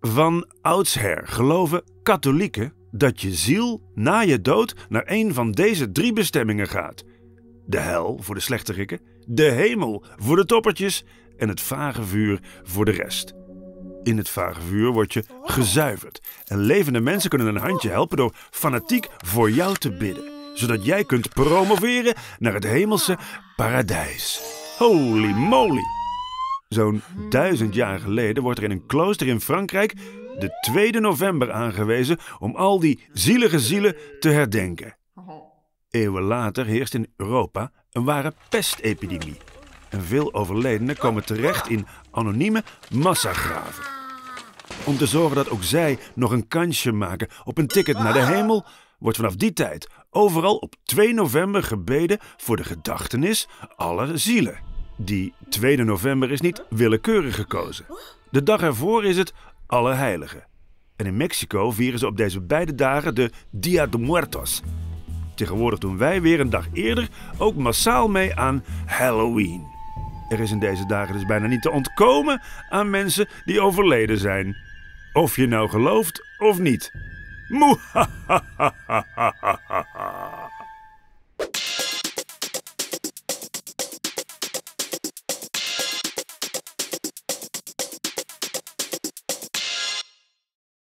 Van oudsher geloven katholieken dat je ziel na je dood naar een van deze 3 bestemmingen gaat. De hel voor de slechterikken, de hemel voor de toppertjes en het vagevuur voor de rest. In het vagevuur word je gezuiverd en levende mensen kunnen een handje helpen door fanatiek voor jou te bidden, zodat jij kunt promoveren naar het hemelse paradijs. Holy moly! Zo'n 1000 jaar geleden wordt er in een klooster in Frankrijk de 2 november aangewezen om al die zielige zielen te herdenken. Eeuwen later heerst in Europa een ware pestepidemie. En veel overledenen komen terecht in anonieme massagraven. Om te zorgen dat ook zij nog een kansje maken op een ticket naar de hemel, wordt vanaf die tijd overal op 2 november gebeden voor de gedachtenis aller zielen. Die 2 november is niet willekeurig gekozen. De dag ervoor is het Allerheiligen. En in Mexico vieren ze op deze beide dagen de Dia de Muertos. Tegenwoordig doen wij weer een dag eerder ook massaal mee aan Halloween. Er is in deze dagen dus bijna niet te ontkomen aan mensen die overleden zijn. Of je nou gelooft of niet. Moehahahahaha.